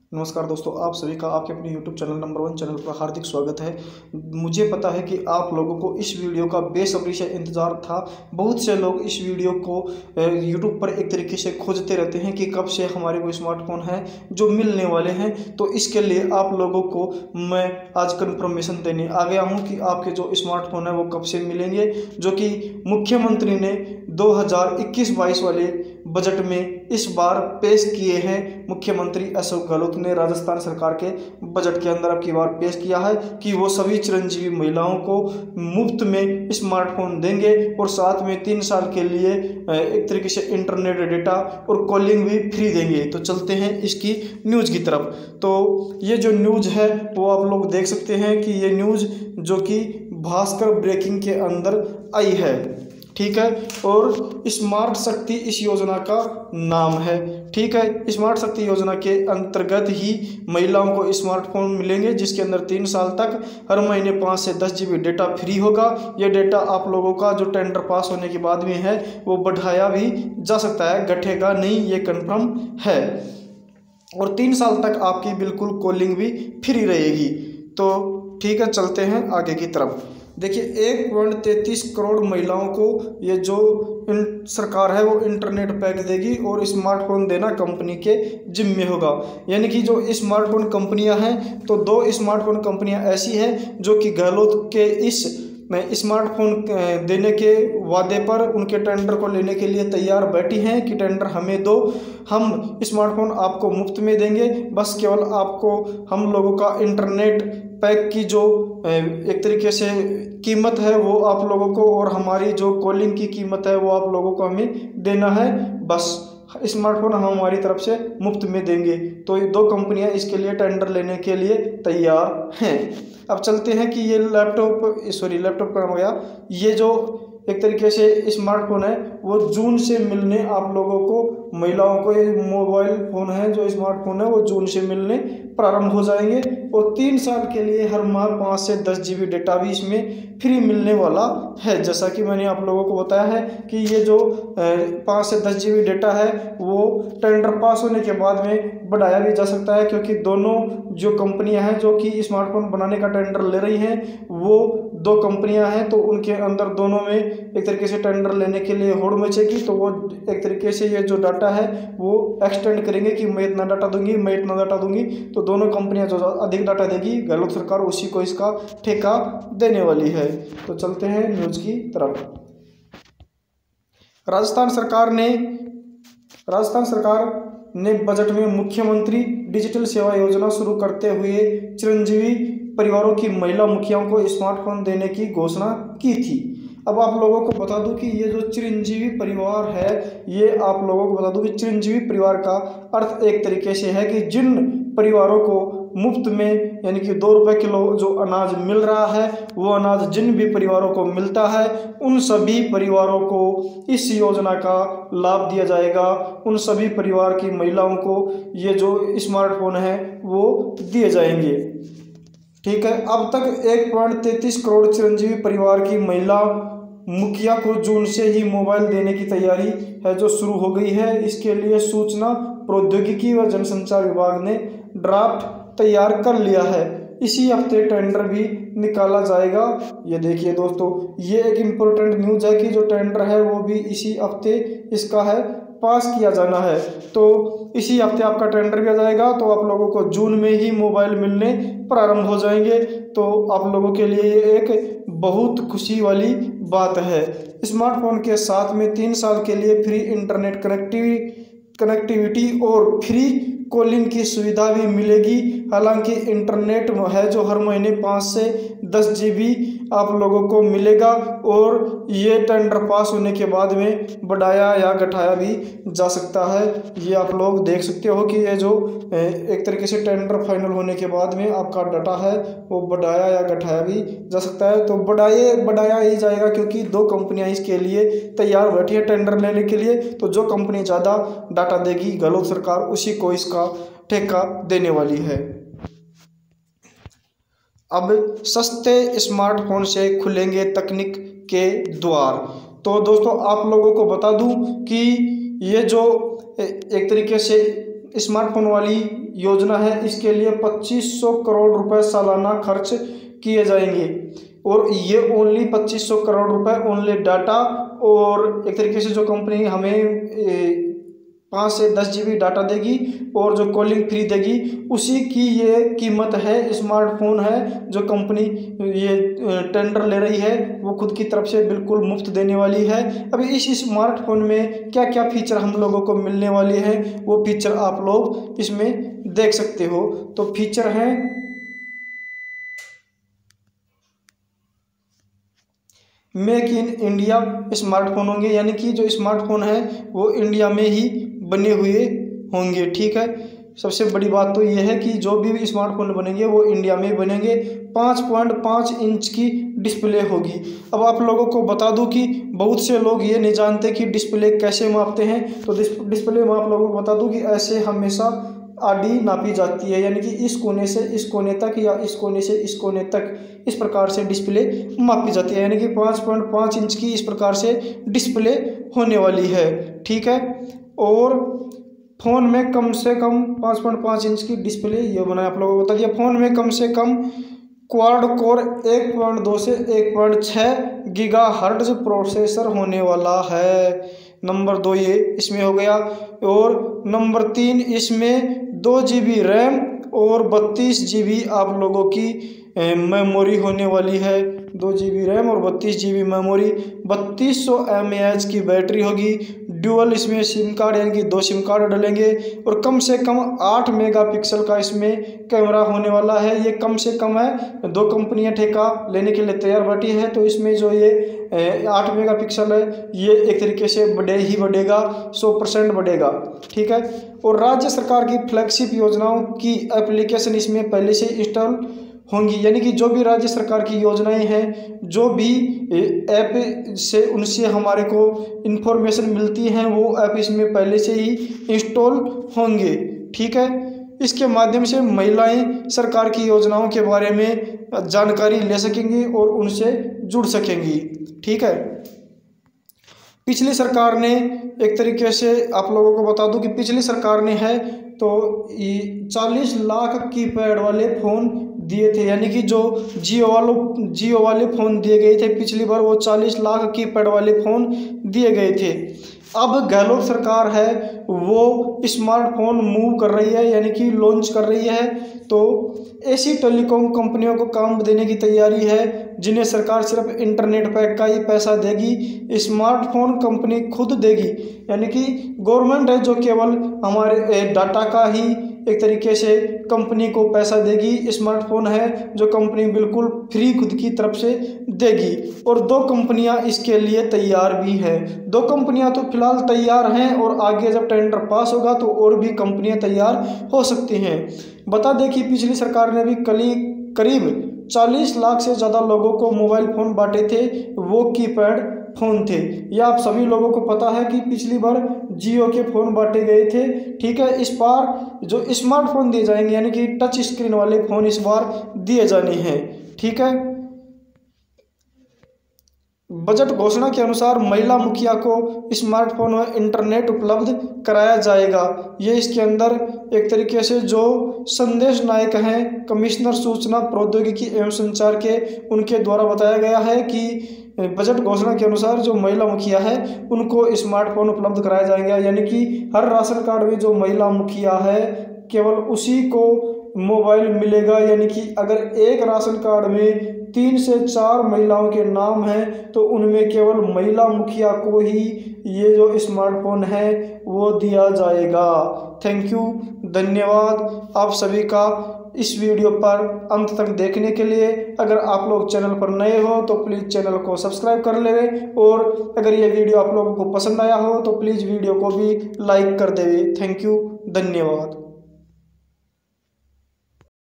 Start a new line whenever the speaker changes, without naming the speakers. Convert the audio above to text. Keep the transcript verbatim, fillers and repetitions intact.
नमस्कार दोस्तों, आप सभी का आपके अपने YouTube channel number one channel पर हार्दिक स्वागत है। मुझे पता है कि आप लोगों को इस वीडियो का बेसब्री से इंतज़ार था। बहुत से लोग इस वीडियो को यूट्यूब पर एक तरीके से खोजते रहते हैं कि कब से हमारे को स्मार्टफोन है जो मिलने वाले हैं। तो इसके लिए आप लोगों को मैं आज कन्फर्मेशन देने आ गया हूँ कि आपके जो स्मार्टफोन है वो कब से मिलेंगे, जो कि मुख्यमंत्री ने दो हज़ार इक्कीस बाईस वाले बजट में इस बार पेश किए हैं। मुख्यमंत्री अशोक गहलोत ने राजस्थान सरकार के बजट के अंदर अब की बार पेश किया है कि वो सभी चिरंजीवी महिलाओं को मुफ्त में स्मार्टफोन देंगे और साथ में तीन साल के लिए एक तरीके से इंटरनेट डेटा और कॉलिंग भी फ्री देंगे। तो चलते हैं इसकी न्यूज़ की तरफ। तो ये जो न्यूज़ है वो आप लोग देख सकते हैं कि ये न्यूज़ जो कि भास्कर ब्रेकिंग के अंदर आई है, ठीक है। और स्मार्ट शक्ति इस योजना का नाम है, ठीक है। स्मार्ट शक्ति योजना के अंतर्गत ही महिलाओं को स्मार्टफोन मिलेंगे, जिसके अंदर तीन साल तक हर महीने पाँच से दस जी बी डेटा फ्री होगा। ये डेटा आप लोगों का जो टेंडर पास होने के बाद में है वो बढ़ाया भी जा सकता है, घटेगा नहीं, ये कन्फर्म है। और तीन साल तक आपकी बिल्कुल कॉलिंग भी फ्री रहेगी। तो ठीक है, चलते हैं आगे की तरफ। देखिए, एक पॉइंट तैंतीस करोड़ महिलाओं को ये जो सरकार है वो इंटरनेट पैक देगी और स्मार्टफोन देना कंपनी के जिम्मे होगा। यानी कि जो स्मार्टफोन कंपनियां हैं, तो दो स्मार्टफोन कंपनियां ऐसी हैं जो कि गहलोत के इस में स्मार्टफोन देने के वादे पर उनके टेंडर को लेने के लिए तैयार बैठी हैं कि टेंडर हमें दो, हम स्मार्टफोन आपको मुफ्त में देंगे, बस केवल आपको हम लोगों का इंटरनेट पैक की जो एक तरीके से कीमत है वो आप लोगों को और हमारी जो कॉलिंग की कीमत है वो आप लोगों को हमें देना है, बस स्मार्टफोन हम हमारी तरफ से मुफ्त में देंगे। तो ये दो कंपनियां इसके लिए टेंडर लेने के लिए तैयार हैं। अब चलते हैं कि ये लैपटॉप सॉरी लैपटॉप का नाम गया, ये जो एक तरीके से स्मार्टफोन है वो जून से मिलने आप लोगों को, महिलाओं को, ये मोबाइल फ़ोन है जो स्मार्टफोन है वो जून से मिलने प्रारंभ हो जाएंगे। और तीन साल के लिए हर माह पाँच से दस जी बी डेटा भी इसमें फ्री मिलने वाला है। जैसा कि मैंने आप लोगों को बताया है कि ये जो पाँच से दस जी बी डेटा है वो टेंडर पास होने के बाद में बढ़ाया भी जा सकता है, क्योंकि दोनों जो कंपनियां हैं जो कि स्मार्टफोन बनाने का टेंडर ले रही हैं वो दो कंपनियां हैं, तो उनके अंदर दोनों में एक तरीके से टेंडर लेने के लिए होड़ मचेगी। तो वो एक तरीके से ये जो डाटा है वो एक्सटेंड करेंगे कि मैं इतना डाटा दूंगी, मैं इतना डाटा दूंगी। तो दोनों कंपनियां जो अधिक डाटा देगी, गहलोत सरकार उसी को इसका ठेका देने वाली है। तो चलते हैं न्यूज़ की तरफ। राजस्थान सरकार ने राजस्थान सरकार ने बजट में मुख्यमंत्री डिजिटल सेवा योजना शुरू करते हुए चिरंजीवी परिवारों की महिला मुखियाओं को स्मार्टफोन देने की घोषणा की थी। अब आप लोगों को बता दूं कि ये जो चिरंजीवी परिवार है, ये आप लोगों को बता दूं कि चिरंजीवी परिवार का अर्थ एक तरीके से है कि जिन परिवारों को मुफ्त में यानी कि दो रुपये किलो जो अनाज मिल रहा है वो अनाज जिन भी परिवारों को मिलता है उन सभी परिवारों को इस योजना का लाभ दिया जाएगा। उन सभी परिवार की महिलाओं को ये जो स्मार्टफोन है वो दिए जाएंगे, ठीक है। अब तक एक पॉइंट तैंतीस करोड़ चिरंजीवी परिवार की महिला मुखिया को जून से ही मोबाइल देने की तैयारी है जो शुरू हो गई है। इसके लिए सूचना प्रौद्योगिकी व जनसंचार विभाग ने ड्राफ्ट तैयार कर लिया है। इसी हफ्ते टेंडर भी निकाला जाएगा। ये देखिए दोस्तों, ये एक इम्पोर्टेंट न्यूज़ है कि जो टेंडर है वो भी इसी हफ्ते इसका है पास किया जाना है। तो इसी हफ्ते आपका टेंडर भी आ जाएगा, तो आप लोगों को जून में ही मोबाइल मिलने प्रारंभ हो जाएंगे। तो आप लोगों के लिए ये एक बहुत खुशी वाली बात है। स्मार्टफोन के साथ में तीन साल के लिए फ्री इंटरनेट कनेक्टिविटी कनेक्टिविटी और फ्री कॉलिंग की सुविधा भी मिलेगी। हालांकि इंटरनेट है जो हर महीने पाँच से दस जी बी आप लोगों को मिलेगा और ये टेंडर पास होने के बाद में बढ़ाया या घटाया भी जा सकता है। ये आप लोग देख सकते हो कि ये जो एक तरीके से टेंडर फाइनल होने के बाद में आपका डाटा है वो बढ़ाया या घटाया भी जा सकता है। तो बढ़ाए बढ़ाया ही जाएगा क्योंकि दो कंपनियां इसके लिए तैयार बैठी है टेंडर लेने के लिए। तो जो कंपनी ज़्यादा डाटा देगी, गहलोत सरकार उसी को इसका ठेका देने वाली है। अब सस्ते स्मार्टफोन से खुलेंगे तकनीक के द्वार। तो दोस्तों आप लोगों को बता दूं कि ये जो एक तरीके से स्मार्टफोन वाली योजना है, इसके लिए पच्चीस सौ करोड़ रुपए सालाना खर्च किए जाएंगे और ये ओनली पच्चीस सौ करोड़ रुपए ओनली डाटा और एक तरीके से जो कंपनी हमें पाँच से दस जी बी डाटा देगी और जो कॉलिंग फ्री देगी उसी की ये कीमत है। स्मार्टफोन है जो कंपनी ये टेंडर ले रही है वो खुद की तरफ से बिल्कुल मुफ्त देने वाली है। अभी इस स्मार्टफोन में क्या क्या फीचर हम लोगों को मिलने वाले हैं वो फीचर आप लोग इसमें देख सकते हो। तो फीचर हैं मेक इन इंडिया स्मार्टफोन होंगे, यानी कि जो स्मार्टफोन है वो इंडिया में ही बने हुए होंगे। ठीक है, सबसे बड़ी बात तो ये है कि जो भी स्मार्टफोन बनेंगे वो इंडिया में बनेंगे। पाँच पॉइंट पाँच इंच की डिस्प्ले होगी। अब आप लोगों को बता दूं कि बहुत से लोग ये नहीं जानते कि डिस्प्ले कैसे मापते हैं, तो डिस्प्ले में आप लोगों को बता दूं कि ऐसे हमेशा आडी नापी जाती है, यानी कि इस कोने से इस कोने तक या इस कोने से इस कोने तक इस प्रकार से डिस्प्ले मापी जाती है, यानी कि पाँच पॉइंट पाँच इंच की इस प्रकार से डिस्प्ले होने वाली है। ठीक है, और फ़ोन में कम से कम पाँच पॉइंट पाँच इंच की डिस्प्ले ये बनाया आप लोगों को बता दिया। फ़ोन में कम से कम क्वाड कोर एक पॉइंट दो से एक पॉइंट छः गीगा हर्ट्ज प्रोसेसर होने वाला है। नंबर दो ये इसमें हो गया। और नंबर तीन इसमें दो जी बी रैम और बत्तीस जी बी आप लोगों की मेमोरी होने वाली है। दो जी बी रैम और बत्तीस जी बी मेमोरी, बत्तीस सौ एम ए एच की बैटरी होगी। ड्यूअल इसमें सिम कार्ड यानी कि दो सिम कार्ड डलेंगे और कम से कम आठ मेगापिक्सल का इसमें कैमरा होने वाला है। ये कम से कम है, दो कंपनियां ठेका लेने के लिए तैयार बैठी है, तो इसमें जो ये आठ मेगापिक्सल है ये एक तरीके से बढ़े ही बढ़ेगा, सौ परसेंट बढ़ेगा। ठीक है, और राज्य सरकार की फ्लैगशिप योजनाओं की एप्लीकेशन इसमें पहले से इंस्टॉल होंगी, यानी कि जो भी राज्य सरकार की योजनाएं हैं, जो भी ऐप से उनसे हमारे को इन्फॉर्मेशन मिलती हैं वो ऐप इसमें पहले से ही इंस्टॉल होंगे। ठीक है, इसके माध्यम से महिलाएं सरकार की योजनाओं के बारे में जानकारी ले सकेंगी और उनसे जुड़ सकेंगी। ठीक है, पिछली सरकार ने एक तरीके से आप लोगों को बता दूं कि पिछली सरकार ने है तो चालीस लाख कीपैड वाले फ़ोन दिए थे, यानी कि जो जियो वालों जियो वाले फ़ोन दिए गए थे पिछली बार वो चालीस लाख कीपैड वाले फ़ोन दिए गए थे। अब गहलोत सरकार है वो स्मार्टफोन मूव कर रही है, यानी कि लॉन्च कर रही है। तो ऐसी टेलीकॉम कंपनियों को काम देने की तैयारी है जिन्हें सरकार सिर्फ इंटरनेट पैक का ही पैसा देगी, स्मार्टफोन कंपनी खुद देगी, यानी कि गवर्नमेंट है जो केवल हमारे डाटा का ही एक तरीके से कंपनी को पैसा देगी। स्मार्टफोन है जो कंपनी बिल्कुल फ्री खुद की तरफ से देगी और दो कंपनियां इसके लिए तैयार भी है। दो कंपनियां तो फिलहाल तैयार हैं और आगे जब टेंडर पास होगा तो और भी कंपनियां तैयार हो सकती हैं। बता दें कि पिछली सरकार ने भी कली करीब चालीस लाख से ज़्यादा लोगों को मोबाइल फ़ोन बांटे थे, वो कीपैड फ़ोन थे। यह आप सभी लोगों को पता है कि पिछली बार जियो के फ़ोन बांटे गए थे। ठीक है, इस बार जो स्मार्टफोन दिए जाएंगे यानी कि टच स्क्रीन वाले फ़ोन इस बार दिए जाने हैं। ठीक है, बजट घोषणा के अनुसार महिला मुखिया को स्मार्टफोन व इंटरनेट उपलब्ध कराया जाएगा। ये इसके अंदर एक तरीके से जो संदेश नायक हैं कमिश्नर सूचना प्रौद्योगिकी एवं संचार के उनके द्वारा बताया गया है कि बजट घोषणा के अनुसार जो महिला मुखिया है उनको स्मार्टफोन उपलब्ध कराए जाएंगे, यानी कि हर राशन कार्ड में जो महिला मुखिया है केवल उसी को मोबाइल मिलेगा। यानी कि अगर एक राशन कार्ड में तीन से चार महिलाओं के नाम हैं तो उनमें केवल महिला मुखिया को ही ये जो स्मार्टफोन है वो दिया जाएगा। थैंक यू, धन्यवाद आप सभी का इस वीडियो पर अंत तक देखने के लिए। अगर आप लोग चैनल पर नए हो तो प्लीज़ चैनल को सब्सक्राइब कर लें और अगर ये वीडियो आप लोगों को पसंद आया हो तो प्लीज़ वीडियो को भी लाइक कर देवे। थैंक यू, धन्यवाद।